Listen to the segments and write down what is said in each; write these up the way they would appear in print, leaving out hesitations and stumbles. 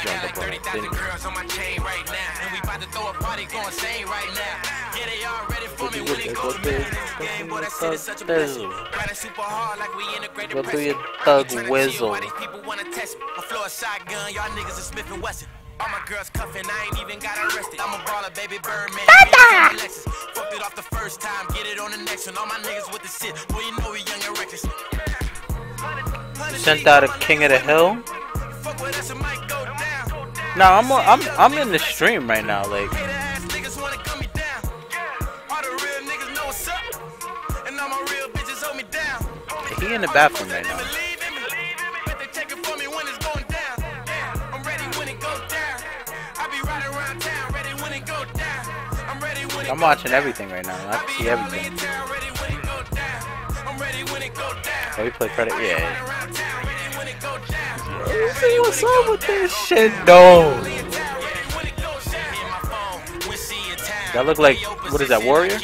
joined up on that thing. Go through your thug whizzle. All my girls cuffing, I ain't even got arrested. I'm a baller, baby Birdman. Fucked it off the first time, get it on the next one. All my niggas with the shit, boy, you know we young and reckless. Sent out a King of the Hill. Nah, I'm in the stream right now, like. He in the bathroom right now. I'm watching everything right now. I can see everything. Oh, we play credit? Yeah. Let's see what's up with this shit, though. That look like, what is that, Warrior?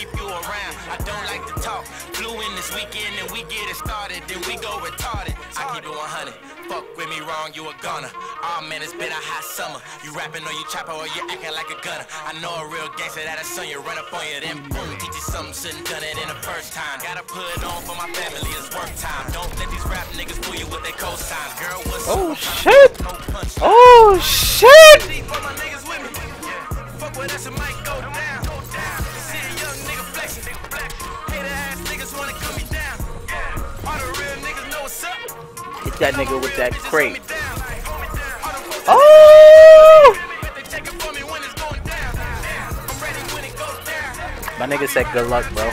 I keep it 100. Fuck with me wrong, you a gunner. Oh man, it's been a hot summer. You rapping or you chopper or you acting like a gunner. I know a real gangster that a son you run up on you, then boom, teach you something, shouldn't done it in the first time. Gotta put it on for my family, it's work time. Don't let these rap niggas fool you with their cosigns. Girl, what's oh shit! Oh shit! Fuck with us, it might go down. See a young nigga flexing. Hater ass niggas wanna cut me down. All the real niggas know what's up. Hit that nigga with that crate. Oh! My nigga said good luck, bro.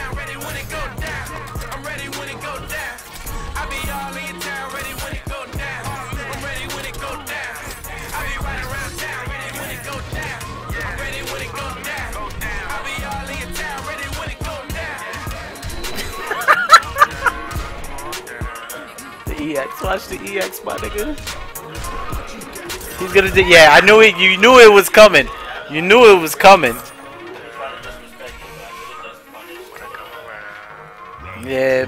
EX, watch the EX, my nigga. He's gonna do, yeah, I knew it, you knew it was coming. You knew it was coming. Yeah.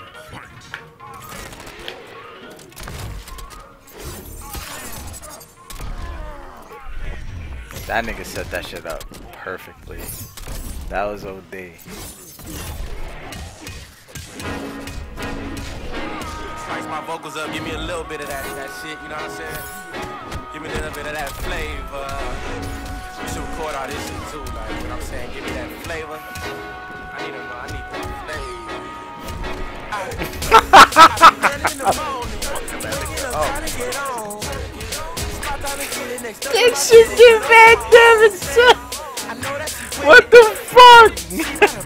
That nigga set that shit up perfectly. That was OD. Spice my vocals up, give me a little bit of that shit, you know what I'm saying? Give me a little bit of that flavor. We should record all this shit too, like, you know what I'm saying? Give me that flavor. I need that flavor. That shit get back there and shit. What the fuck?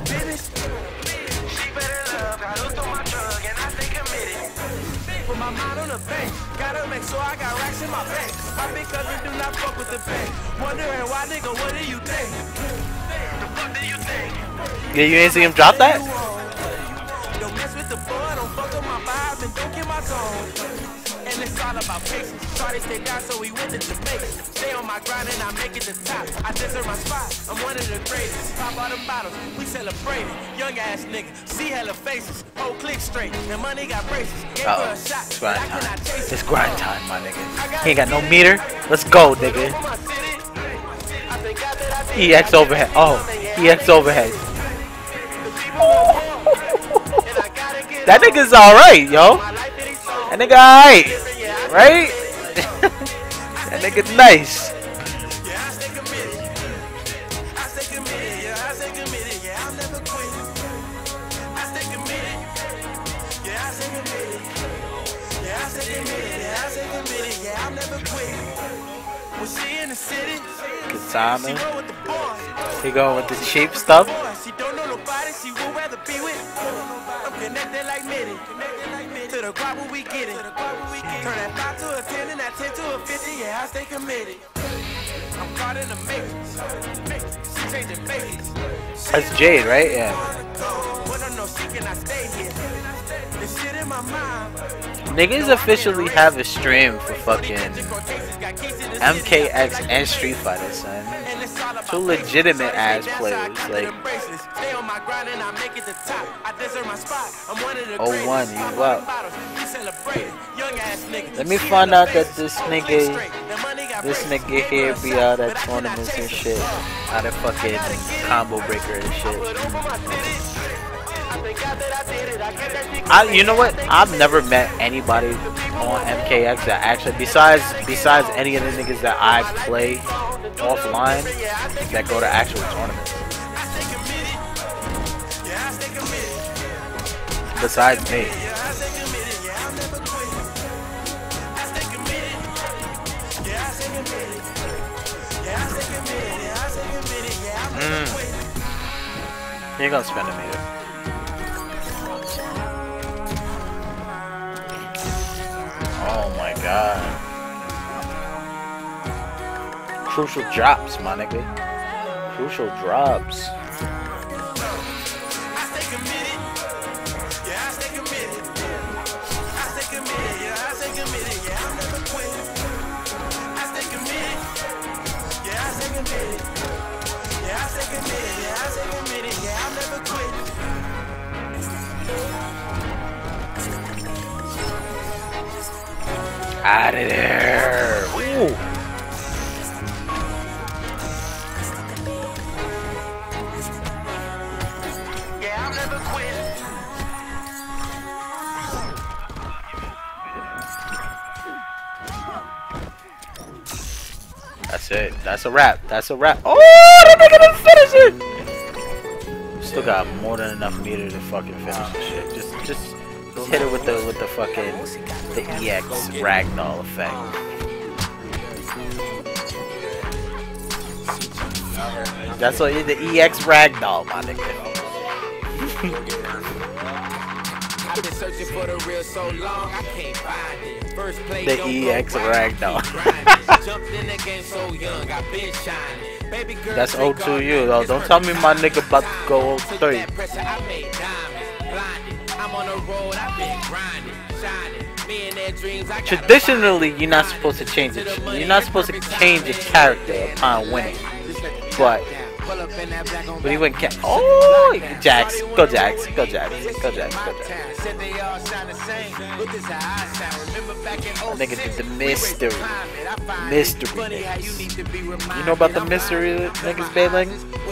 Put my mind on the bank, gotta make sure I got racks in my bank. My big cousin do not fuck with the bank. Wondering why, nigga, what do you think? The fuck do you think? Yeah, you ain't see him drop that? Don't mess with the boy, don't fuck up my vibe and don't get my zone. And it's all about patience. Try to stay down, so we went to Jamaica. Stay on my grind and I make it to top. I deserve my spot, I'm one of the greatest. Pop all the bottles, we celebrating. Young ass nigga, see hella faces. Whole click straight, the money got braces. Gave her a shot, it's grind time. It's grind time, my nigga. He ain't got no meter. Let's go, nigga. EX overhead. Oh, EX overhead. That nigga's alright, yo. That nigga alright. Right? That nigga's nice. Good timing. He going with the cheap stuff. She don't know nobody, she would rather be with. I'm connected like Mitty. To the crowd when we get it. Turn that 5 to a 10 and that 10 to a 50. Yeah, I stay committed. I'm caught in the matrix. She changing faces. That's Jade, right? Yeah. But I know she cannot stay here. This shit in my mind. Niggas officially have a stream for fucking MKX and Street Fighter, son. Two legitimate ass players. Like, 01, you up. Let me find out that this nigga This nigga here be out at tournaments and shit. Out of fucking combo breaker and shit. You know what? I've never met anybody on MKX that actually, besides any of the niggas that I play offline, that go to actual tournaments. Besides me. You're gonna spend a meter. Oh my god. Crucial drops, my nigga. Crucial drops. Out of there. Ooh. That's it. That's a wrap. That's a wrap. Oh, that nigga didn't finish it. Still got more than enough meter to fucking finish this shit. Just hit it with the fucking EX Ragdoll effect. That's what the EX Ragdoll, my nigga. I've been searching for the real so long, I can't find it. First play, the EX Ragdoll. Jumped in the game so young, I've been shining. Baby girl, that's 0-2U though. Don't tell me my nigga about to go 0-3. I'm on the road, I've been grinding, shining. Me and their dreams, I traditionally, you're not supposed to change it. You're not supposed to change your character upon winning. But he went oh, Jax, go Jax, go Jax, go Jax, go Jax. That nigga did the mystery niggas. You know about the mystery niggas, Baylink?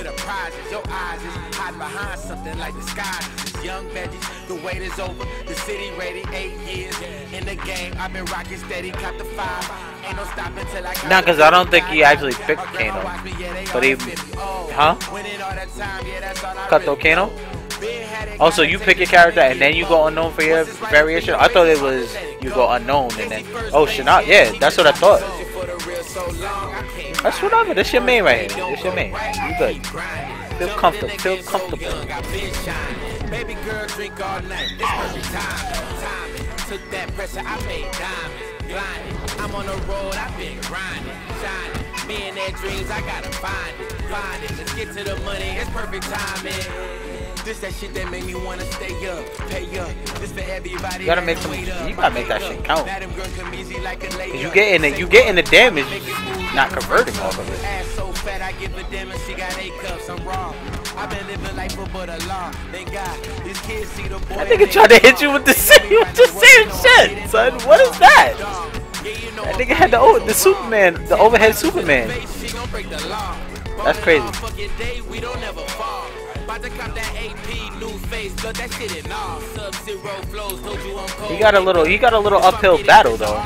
Young veggies, the wait is over. The city rated 8 years in the game. I've been rocking steady, caught the 5. Ain't no stopping till I got. Nah, cause I don't think he actually picked Kano, but he, huh? Kato Kano. Oh, so you pick your character and then you go unknown for your variation? I thought it was you go unknown and then oh Shinnok. Yeah, that's what I thought. That's whatever. This your main right here. This your main. You good? Feel comfortable. Feel comfortable. Baby girl drink all night. It's perfect time. Took that pressure, I made diamonds. Blinded. I'm on the road, I've been grinding, shining. Me and their dreams, I gotta find it. Let's get to the money. It's perfect timing. This that shit that make me wanna stay up, pay up. This for everybody. You gotta make some. You gotta make that shit count. Cause you get in the damage, not converting off of it. So fat, I give a damn if she got 8 cups. I'm wrong. I've been living life for but a long. Thank God, these kids see the boy. I think he tried to hit you with the same shit, son. What is that? That nigga had the Superman, the overhead Superman. That's crazy. He got a little uphill battle though.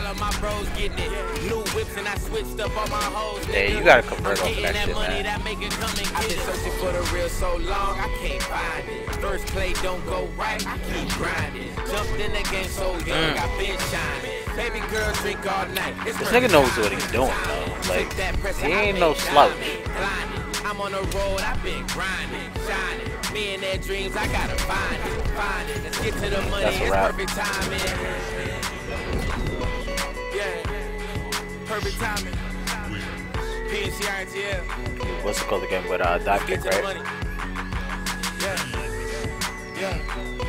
Yeah, you gotta convert off of that shit, man. I've been searching for the real so long, I can't find it. First play don't go right, I keep grinding. Jumped in the game so young, I've been shining. Baby girl drink all night. This nigga knows what he's doing though. Like, he ain't no slouch. I'm on the road, I've been grinding, shining. Me and their dreams, I gotta find it. Let's get to the money, it's perfect timing. Yeah, perfect timing. PNCRTL. What's it called again? With dive kick, right? Yeah.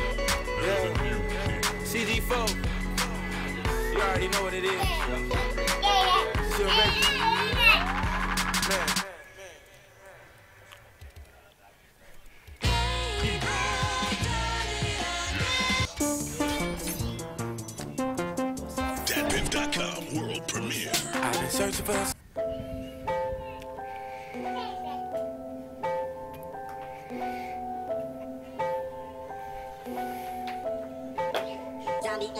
CG4. You already know what it is. DatPiff.com world premiere. I've been searching for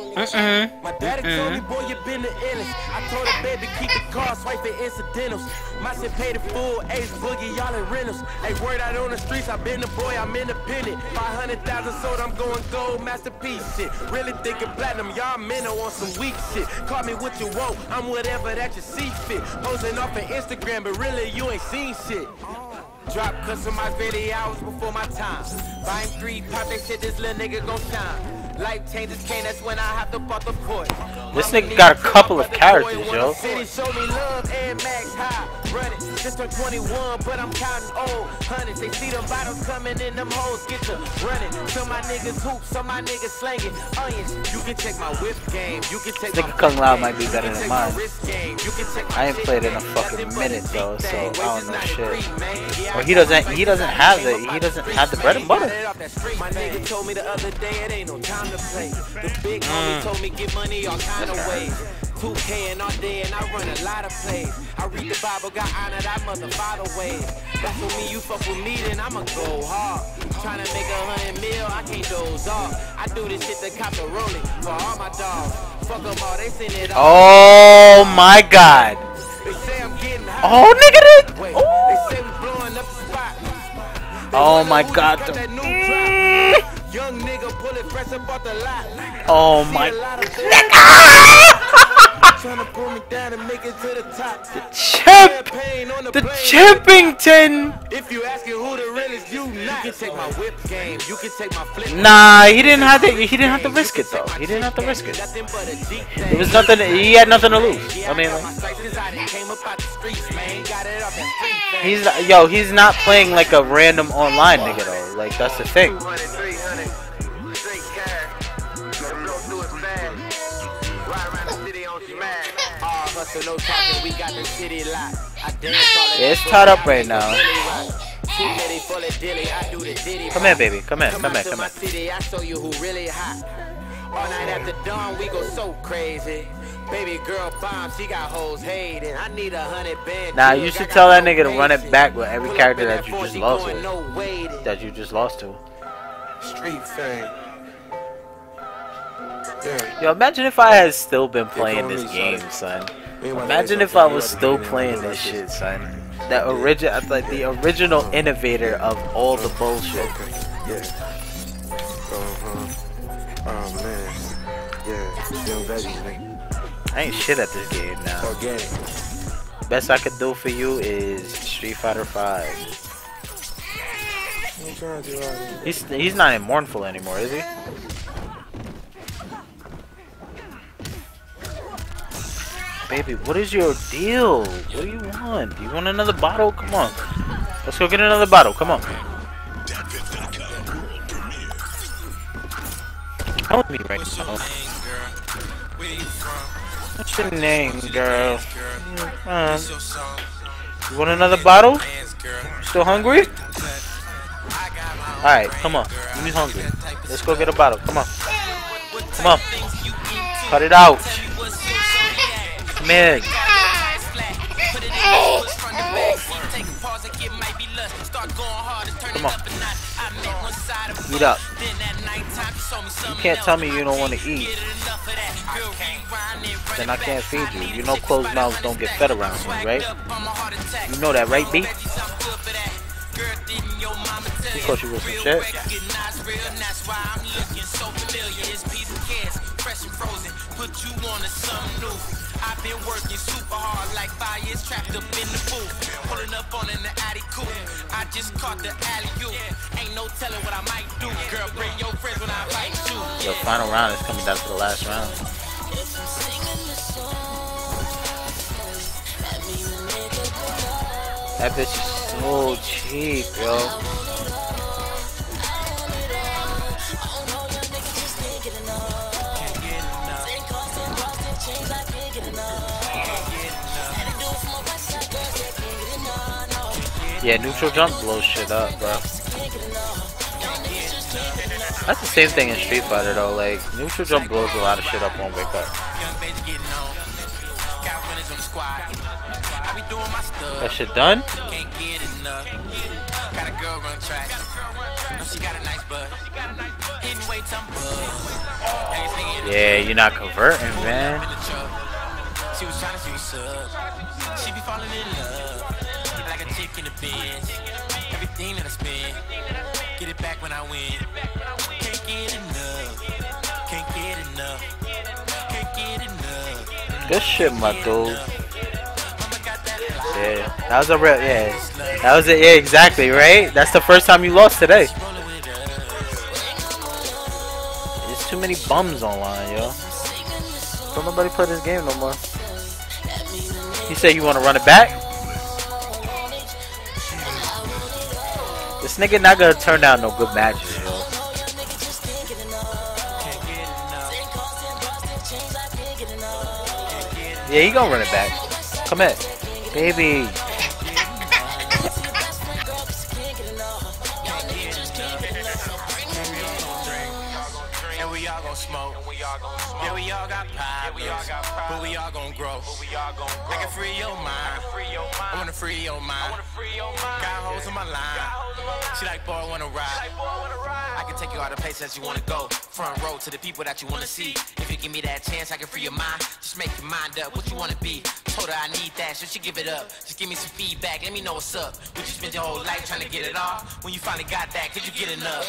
My daddy told me, boy, you been the illest. I told her, baby, keep the car, swipe the incidentals. My shit paid the full, Ace Boogie, y'all in rentals. Hey, word out on the streets, I been the boy, I'm independent. 500,000 sold, I'm going gold, masterpiece shit. Really thinking platinum, y'all men are on some weak shit. Call me what you want, I'm whatever that you see fit. Posting off of Instagram, but really you ain't seen shit. Drop customized videos before my time. Buying 3 pop, they said this little nigga gon' shine. Life changes came, that's when I have to bought the port. This nigga got a couple of characters, yo. City show me love and max high. Running, just turned 21, but I'm counting old hundreds. They see them bottles coming in, them hoes get to running. Some my niggas hoop, some my niggas slanging onions. You can check my whip game. You can take Nigga Kung Lao might be better than mine. I ain't played in a fucking minute though, so I don't know shit. Or he doesn't have the bread and butter. My nigga told me the other day it ain't no time to play. The big homie told me get money all kind of ways. 2K and all day and I run a lot of plays. I read the Bible, got honored, I mother father ways. That's with me, you fuck with me, then I'ma go hard. Tryna make 100 mil, I can't doze off. I do this shit to cop the rolling for all my dogs. Fuck them all, they send it Oh all. my god. They say I'm getting high. Oh nigga. Wait, Oh. they say we blowing up the spot. Oh my god. Young nigga pull it fresh up off the lot. Oh my Trying to pull me down and make it to the top. chip. The Chippington. If you asking who the realest, you can take my whip game. You can take my flip. Nah, he didn't have to risk it though. He didn't have to risk it. There was nothing. He had nothing to lose. I mean, like, he's not playing like a random online nigga though. Like that's the thing. Yeah, it's tied up right now. Come here, baby. Come here. Come here. Come here. I show you who really hot. All night after dawn, we go so crazy. Baby girl bomb, she got hoes hating. I need 100 bands. Nah, you should tell that nigga to run it back with every character that you just lost with. That you just lost to. Street fame. Yo, imagine if I had still been playing this game, son. Imagine if I was still playing this shit, son. The original innovator of all the bullshit. Oh man. Yeah, still veggies, nigga. I ain't shit at this game now. Best I could do for you is Street Fighter 5. He's not in Mournful anymore, is he? Baby, what is your deal? What do you want? Do you want another bottle? Come on. Let's go get another bottle. Come on. Tell me right now. What's your name, girl? You want another bottle? Still hungry? Alright, come on. You hungry. Let's go get a bottle. Come on. Come on. Cut it out. Come here. Come on. Eat up. You can't tell me you don't want to eat. Then I can't feed you. You know closed mouths don't get fed around me, right? You know that, right, B? He caught you with some shit. I've been working super hard like 5 years trapped up in the booth. Pulling up on in the Addy coupe. I just caught the alley-oop. Ain't no telling what I might do. Girl, bring your friends when I invite you. The final round is coming down to the last round. That bitch is so cheap, yo. Yeah, neutral jump blows shit up, bro. That's the same thing in Street Fighter though, like, neutral jump blows a lot of shit up on Wake Up. That shit done? girl run track. No, she got a nice butt. Hitting weights, I'm buzzed. Yeah, you're not converting, man. She was trying to see what's up. She be falling in love. Like a chick in the bins. Everything that I spend. Get it back when I win. Can't get enough. Can't get enough. Can't get enough. Good shit, my dude. Yeah, that was a real, yeah. That was it, yeah, exactly, right? That's the first time you lost today. There's too many bums online, yo. Don't nobody play this game no more. You say you want to run it back? This nigga not gonna turn down no good matches, yo. Yeah, he gonna run it back. Come here. Baby. And we all gon' smoke. Yeah, we all got problems, but we all gon' grow. I can free your mind. I wanna free your mind. Got hoes in my line. She like, boy, I wanna ride. I can take you all the places you wanna go. Front row to the people that you wanna see. If you give me that chance, I can free your mind. Just make your mind up what you wanna be. Told her I need that, so she give it up. Just give me some feedback, let me know what's up. Would you spend your whole life trying to get it all? When you finally got that, could you get enough?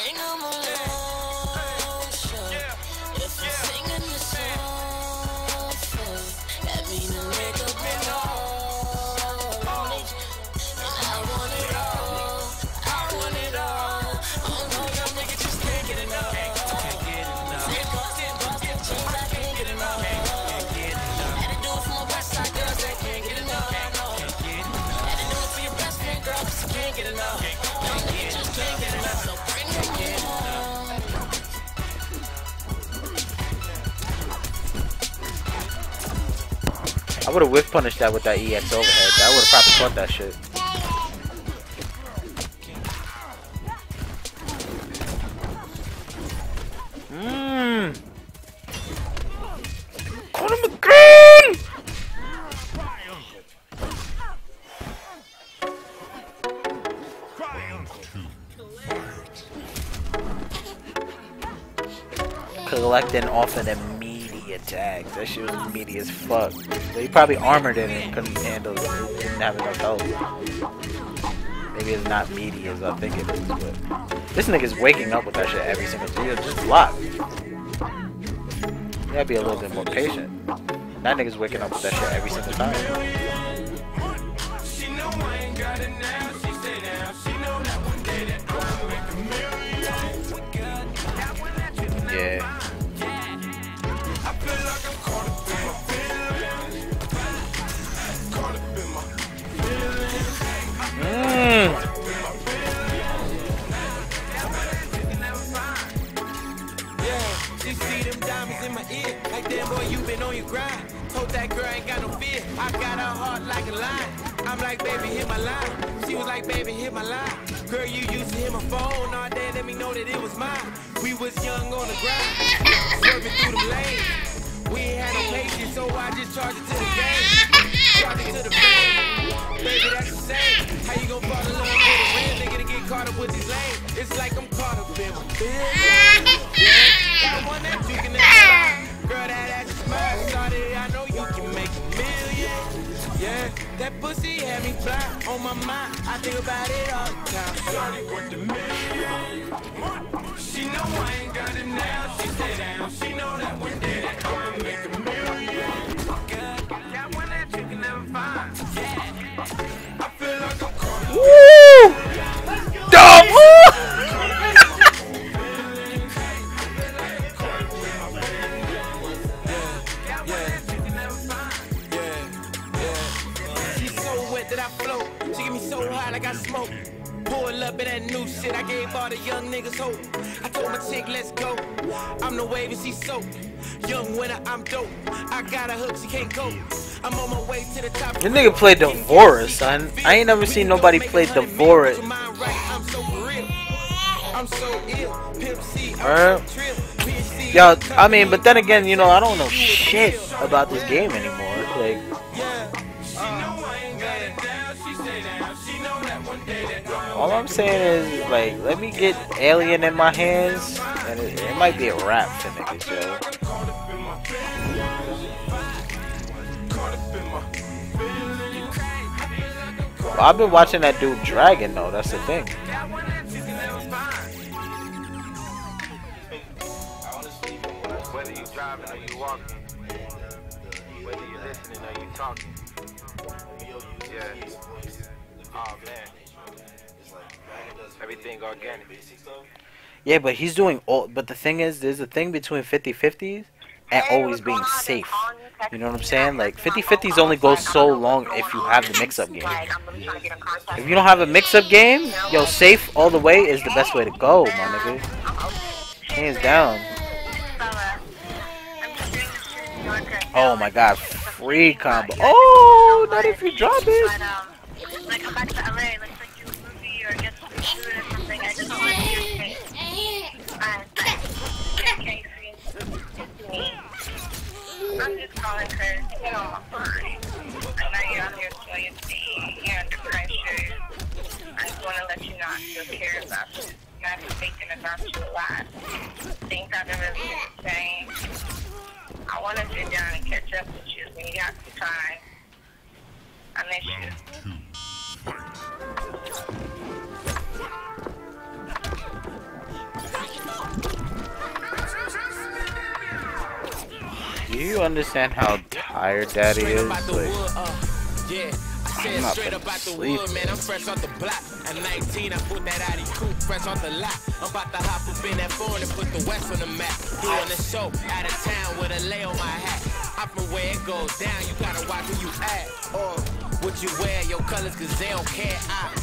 I would have whiff punished that with that EX overhead. I would have probably caught that shit. Conor McGregor! Collecting off an immediate tag. That shit was immediate as fuck. But he probably armored it and couldn't handle it. He didn't have enough health. Maybe it's not meaty as I think it is, but this nigga's waking up with that shit every single day. Just block. You gotta be a little bit more patient. That nigga's waking up with that shit every single time. Yeah. She see them diamonds in my ear, like damn boy, you been on your grind. Told that girl ain't got no fear. I got her heart like a lion. I'm like, baby, hit my line. She was like, baby, hit my line. Girl, you used to hit my phone all day, let me know that it was mine. We was young on the grind, swerving through the lanes. We ain't had no patience, so I just charged it to the game. Charged it to the fame. Baby, that's the same. How you gon' fall in love with a real nigga to get caught up with these lanes? It's like I'm caught up in my feelings. Got one that you can never buy. Girl, that ass is smart. Started, I know you can make a million. Yeah, that pussy had me fly on my mind. I think about it all the time. Started with the million. She know I ain't got it now. She stay down. She know that one day that I'ma make a million. Got one that you can never find. Yeah, I feel like I'm caught up. Woo! Dumb! That I float. She get me so high like I smoke. Pull up in that new shit. I gave all the young niggas hope. I told my chick, let's go. I'm the wave and she soaked. Young winner, I'm dope. I got a hook, she can't go. I'm on my way to the top. This nigga played Devora, son. I ain't never seen nobody play Devora. I'm so real. I'm so ill. Pimp C. Yo, I mean, but then again, you know, I don't know shit about this game anymore. Like, All I'm saying is, like, let me get Alien in my hands, and it might be a wrap for niggas, yo. Well, I've been watching that dude Dragon, though. That's the thing. Whether you driving or you walking, whether you listening or you talking. Yeah. Oh man. Everything organic. Yeah, but he's doing all. But the thing is, there's a thing between 50-50s and always being safe. You know what I'm saying? Like 50-50s only goes so long if you have the mix-up game. If you don't have a mix-up game, yo, safe all the way is the best way to go, my nigga. Hands down. Oh my god, free combo. Oh, not if you drop it. Like come back to LA, let's like do a movie or get some food or something. I just want to see your face. I'm just calling because, you know, I'm fine. I know you're out here so you see you're under pressure. I just want to let you know I still care about you. Not thinking about you a lot. Things haven't really been the same. I want to sit down and catch up with you when you got some time. I miss you. Do you understand how tired Daddy is? Like, I'm not straight up out the wood, man. I'm fresh off the block. At 19, I put that Audi coupe fresh off the lot. I'm about to hop up in that phone and put the West on the map. Doing the show out of town with a lay on my hat. I'm from where it goes down. You gotta watch who you at. Or what you wear, your colors, cause they don't care.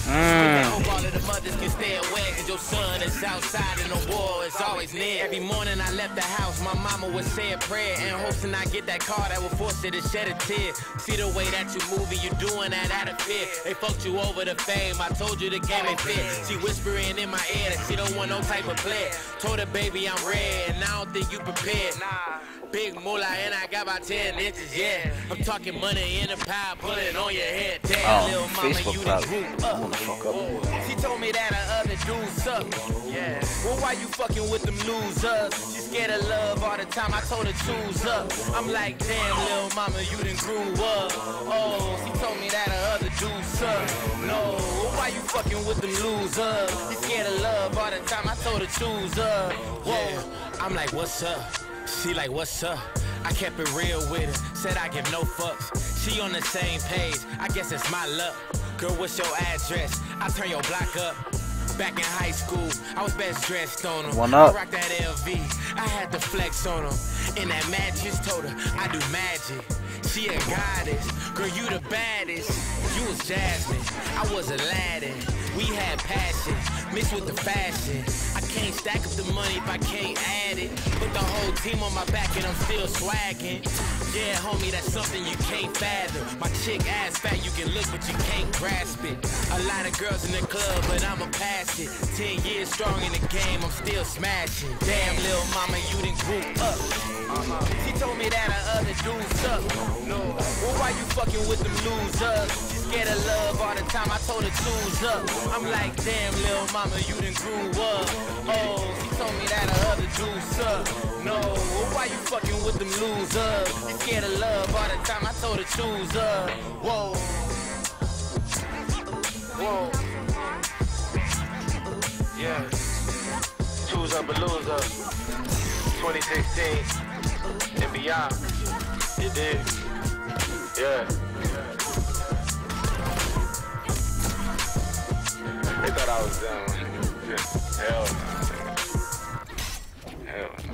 I hope all of the mothers can stay away, cause your son is outside and the war is always near. Every morning I left the house, my mama would say a prayer and hopes to not get that car that would force her to shed a tear. See the way that you moving, you doing that out of fear. They fucked you over the fame, I told you the game ain't fair. She whispering in my ear that she don't want no type of player. Told her, baby, I'm red, and I don't think you prepared. Big moolah and I got about 10 inches, yeah. I'm talking money in the pile, put it on your head. Damn, little mama, Facebook you probably. the group up. She told me that her other dudes suck. Yeah. Well, why you fucking with them losers? She scared of love all the time. I told her choose up. I'm like, damn, little mama, you done grew up. Oh, she told me that her other dudes suck. No, well, why you fucking with them losers? She scared of love all the time. I told her choose up. Whoa, I'm like, what's up? She like, what's up? I kept it real with her, said I give no fucks. She on the same page, I guess it's my luck. Girl, what's your address? I turn your block up. Back in high school, I was best dressed on them. One up. I rocked that LV, I had the flex on them. In that mattress, told her I do magic. She a goddess, girl, you the baddest. You was Jasmine, I was Aladdin. We had passion, mixed with the fashion. I can't stack up the money if I can't add it. Put the whole team on my back and I'm still swagging. Yeah, homie, that's something you can't fathom. My chick ass fat, you can look but you can't grasp it. A lot of girls in the club, but I'ma pass it. 10 years strong in the game, I'm still smashing. Damn, little mama, you done grew up. She told me that her other dudes suck. No, well, why you fucking with them losers? She scared of love all the time, I told her choose up. I'm like, damn, little mama, you done grew up. Oh, she told me that her other dudes suck. No, well, why you fucking with them losers? She scared of love all the time, I told her choose up. Whoa. Whoa. Yeah. Choose up or lose up. 2016 and beyond. You did. Yeah. They thought I was dumb. Hell no. Hell no.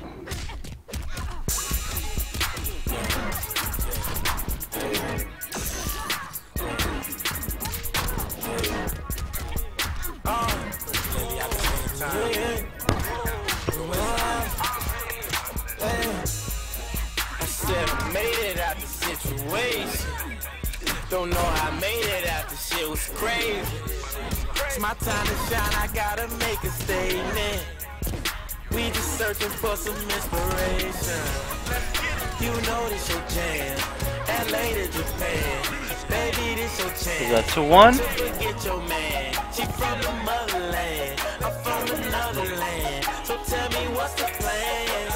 I said I made it out the situation. Don't know how I made it out, the shit was crazy. It's my time to shine, I gotta make a statement. We just searching for some inspiration. You know this your jam, LA to Japan. Baby, this your chance. Is that 2-1? Forget your man. She She from the motherland, I'm from another land. So tell me what's the plan?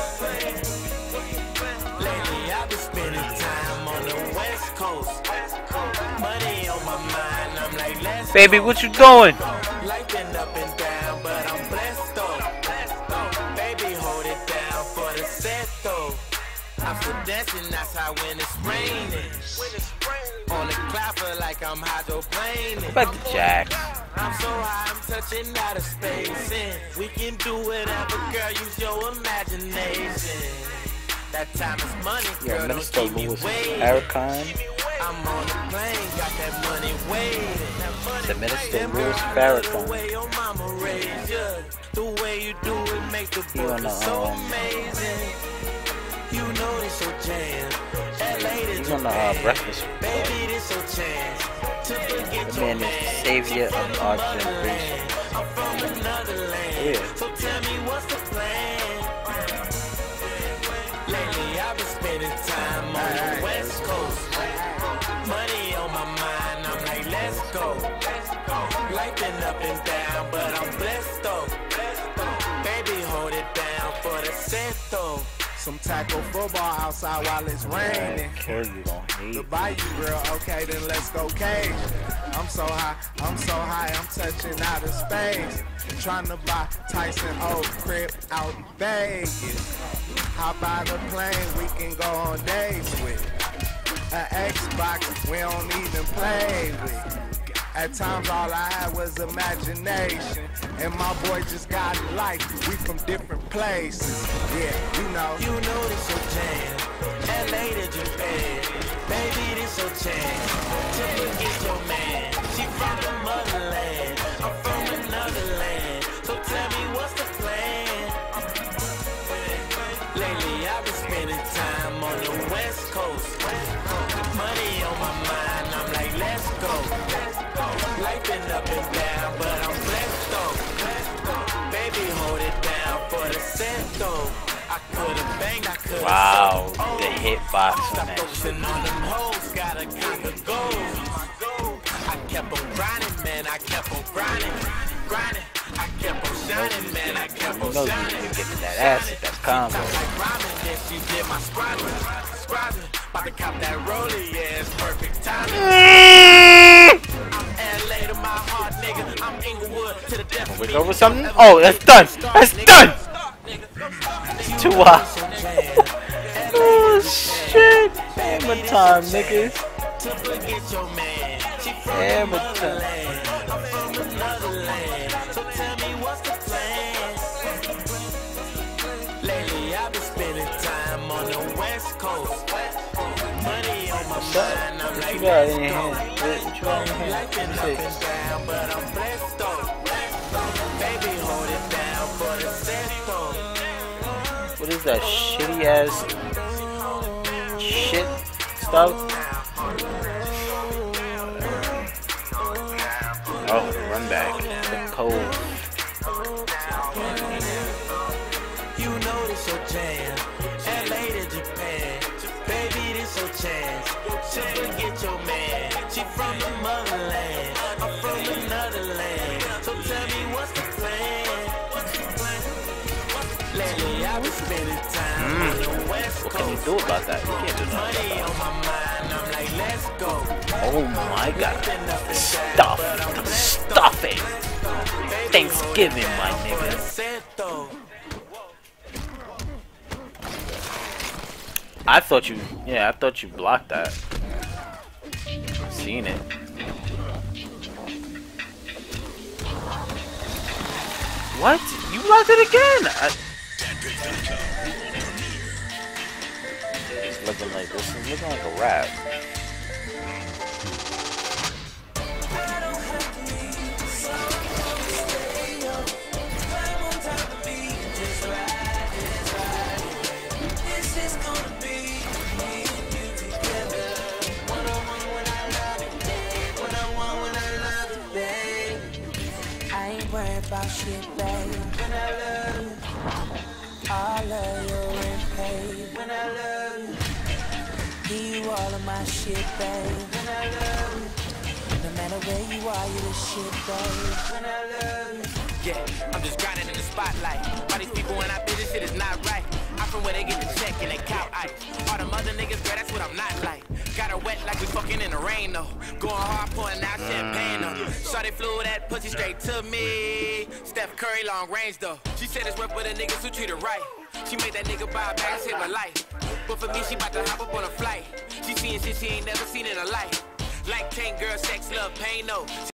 Lately I've been spending time on the West Coast. Money on my mind, I'm like, let's Baby, what you doing? Life been up and down, but I'm blessed though. Baby, hold it down for the set though. I'm still dancing, that's how when it's raining. On the clapper like I'm hydroplaning. What about the Jacks? I'm so high, I'm touching outer space. And we can do whatever, girl, use your imagination. That time is money, girl, Yeah, don't Minister keep me Louis waiting. Farrakhan. I'm on the plane, got that money waiting. The Minister Them Louis girls, the Farrakhan. way your mama raised you, the way you do it make the He on book the, so amazing. You know this your jam. LA to He's on the Japan. Breakfast Club. Baby, this your chance to forget The your man is the man. savior She from of the our motherland. generation. I'm from another land. Yeah. So tell me what's the plan? Lately I've been spending time on the West Coast. Money on my mind, I'm like, let's go. Life been up and down, but I'm blessed though. Baby, hold it down for the set though. Some tackle football outside while it's raining. Kill you, don't The hate. Bayou girl, okay, then let's go cage. I'm so high, I'm touching outer space. Trying to buy Tyson Oak crib out in Vegas. Hop out the plane, we can go on days with. An Xbox, we don't even play with. At times all I had was imagination. And my boy just got life, we from different places. Yeah, you know this your jam. LA to Japan, baby, this your chance to forget your man. She from the motherland, I'm from another land. So tell me what's the plan? Lately I've been spending time on the West Coast. Money on my mind, I'm like, let's go. Life been up and down, but I'm blessed though. Baby, hold it down for the set though. I could've banged, I could've Wow, sold. the hitbox on Stop that shit. focusing on them hoes, gotta conquer goals. I kept on grinding, man, I kept on grinding. I kept on shining, man, I kept You on know you shining. can get that acid, that combo. Sounds like rhyming, then she did my scribing. About to cop that rollie, yeah, it's perfect timing. I'm LA to my heart, nigga. I'm Inglewood to the death. We go with something? Oh, that's done. That's done. It's too hot. Oh shit. Hammer time, niggas. To forget your man. She from Hammer another time. land. I'm from another land. So tell me what's the plan? Lately I've been spending time on the West Coast. Money on my mind, I'm What like, you got let's in your go. hand? What you got in your Life been hand? up and down, but I'm blessed though. Baby, hold it down for the set though. What is that shitty ass shit stuff? Oh, run back. The cold. You know this your jam. LA to Japan. Baby, this your chance. To forget your man. She from the motherland. I'm from another land. So tell me what's the plan? Lately I've been spending time on the West What can you Coast. do about that? You can't do nothing Money about on my mind, I'm like, let's go. that. Oh my god. Stuff. Stuff it. Thanksgiving, my nigga. I thought you blocked that. Seen it. What? You blocked it again? It's looking like this is looking like a rap. About shit, babe. When I love you, all of your rent paid. When I love you, give you all of my shit, babe. When I love you, no matter where you are, you the shit, babe. And I love you. Yeah, I'm just grinding in the spotlight. All these people in our business, shit is not right. I'm from where they get the check and they count ice. All them other niggas, girl, that's what I'm not like. Got her wet like we fucking in the rain, though. Going hard, pouring out champagne, though. Shawty flew that pussy straight to me. Steph Curry, long range, though. She said it's worth for the niggas who treat her right. She made that nigga buy a bag and save her life. But for me, she bout to hop up on a flight. She seeing shit she ain't never seen in her life. Like 10 girls, sex, love, pain, no.